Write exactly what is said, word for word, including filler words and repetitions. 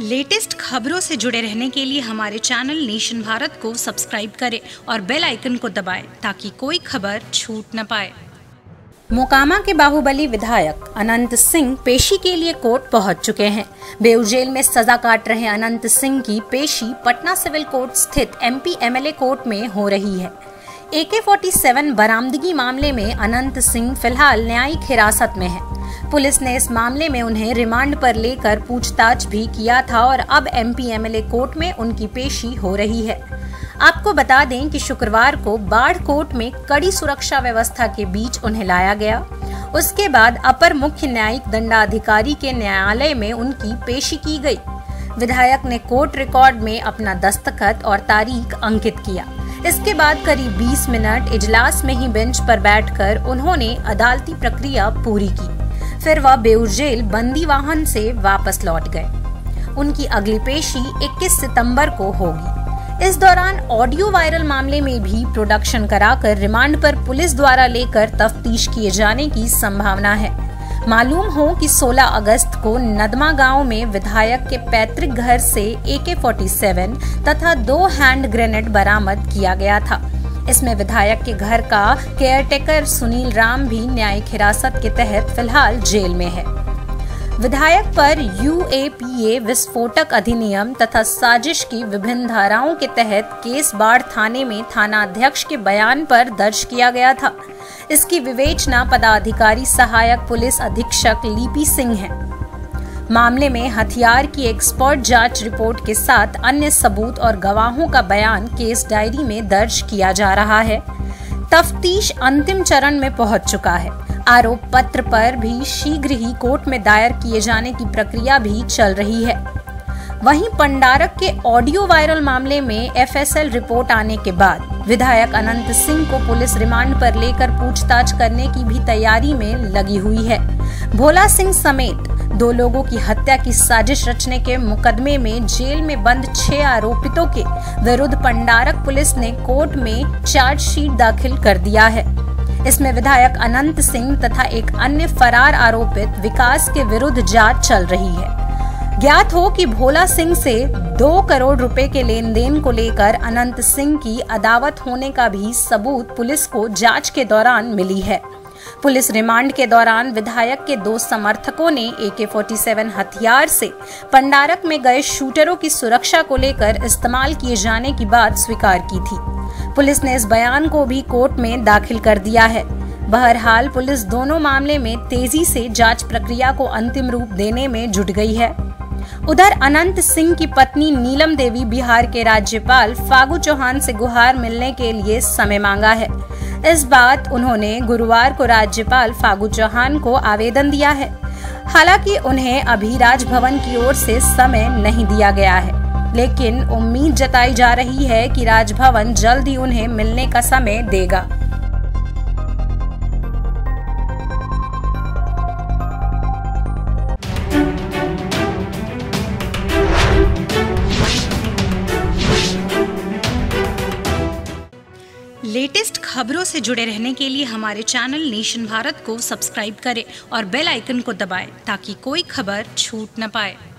Latest खबरों से जुड़े रहने के लिए हमारे चैनल नेशन भारत को सब्सक्राइब करें और बेल आइकन को दबाएं ताकि कोई खबर छूट न पाए। मोकामा के बाहुबली विधायक अनंत सिंह पेशी के लिए कोर्ट पहुंच चुके हैं। बेऊर जेल में सजा काट रहे अनंत सिंह की पेशी पटना सिविल कोर्ट स्थित एमपी एमएलए कोर्ट में हो रही है। ए के सैंतालीस बरामदगी मामले में अनंत सिंह फिलहाल न्यायिक हिरासत में है। पुलिस ने इस मामले में उन्हें रिमांड पर लेकर पूछताछ भी किया था और अब एमपी एमएलए कोर्ट में उनकी पेशी हो रही है। आपको बता दें कि शुक्रवार को बाढ़ कोर्ट में कड़ी सुरक्षा व्यवस्था के बीच उन्हें लाया गया। उसके बाद अपर मुख्य न्यायिक दंडाधिकारी के न्यायालय में उनकी पेशी की गई। विधायक ने कोर्ट रिकॉर्ड में अपना दस्तखत और तारीख अंकित किया। इसके बाद करीब बीस मिनट इजलास में ही बेंच पर बैठकर उन्होंने अदालती प्रक्रिया पूरी की। फिर वह बेऊर जेल बंदी वाहन से वापस लौट गए। उनकी अगली पेशी इक्कीस सितंबर को होगी। इस दौरान ऑडियो वायरल मामले में भी प्रोडक्शन कराकर रिमांड पर पुलिस द्वारा लेकर तफ्तीश किए जाने की संभावना है। मालूम हो कि सोलह अगस्त को नदमा गांव में विधायक के पैतृक घर से ए के सैंतालीस तथा दो हैंड ग्रेनेड बरामद किया गया था। इसमें विधायक के घर का केयरटेकर सुनील राम भी न्यायिक हिरासत के तहत फिलहाल जेल में है। विधायक पर यू ए पी ए विस्फोटक अधिनियम तथा साजिश की विभिन्न धाराओं के तहत केस बाढ़ थाने में थाना अध्यक्ष के बयान पर दर्ज किया गया था। इसकी विवेचना पदाधिकारी सहायक पुलिस अधीक्षक लिपि सिंह है। मामले में हथियार की एक्सपर्ट जांच रिपोर्ट के साथ अन्य सबूत और गवाहों का बयान केस डायरी में दर्ज किया जा रहा है। तफ्तीश अंतिम चरण में पहुंच चुका है। आरोप पत्र पर भी शीघ्र ही कोर्ट में दायर किए जाने की प्रक्रिया भी चल रही है। वहीं पंडारक के ऑडियो वायरल मामले में एफ एस एल रिपोर्ट आने के बाद विधायक अनंत सिंह को पुलिस रिमांड पर लेकर पूछताछ करने की भी तैयारी में लगी हुई है। भोला सिंह समेत दो लोगों की हत्या की साजिश रचने के मुकदमे में जेल में बंद छह आरोपितों के विरुद्ध पंडारक पुलिस ने कोर्ट में चार्जशीट दाखिल कर दिया है। इसमें विधायक अनंत सिंह तथा एक अन्य फरार आरोपित विकास के विरुद्ध जांच चल रही है। ज्ञात हो कि भोला सिंह से दो करोड़ रुपए के लेन देन को लेकर अनंत सिंह की अदावत होने का भी सबूत पुलिस को जांच के दौरान मिली है। पुलिस रिमांड के दौरान विधायक के दो समर्थकों ने ए के सैंतालीस हथियार से पंडारक में गए शूटरों की सुरक्षा को लेकर इस्तेमाल किए जाने की बात स्वीकार की थी। पुलिस ने इस बयान को भी कोर्ट में दाखिल कर दिया है। बहरहाल पुलिस दोनों मामले में तेजी से जांच प्रक्रिया को अंतिम रूप देने में जुट गई है। उधर अनंत सिंह की पत्नी नीलम देवी बिहार के राज्यपाल फागू चौहान से गुहार मिलने के लिए समय मांगा है। इस बात उन्होंने गुरुवार को राज्यपाल फागू चौहान को आवेदन दिया है। हालांकि उन्हें अभी राजभवन की ओर से समय नहीं दिया गया है, लेकिन उम्मीद जताई जा रही है कि राजभवन जल्द ही उन्हें मिलने का समय देगा। लेटेस्ट खबरों से जुड़े रहने के लिए हमारे चैनल नेशन भारत को सब्सक्राइब करें और बेल आइकन को दबाएं ताकि कोई खबर छूट न पाए।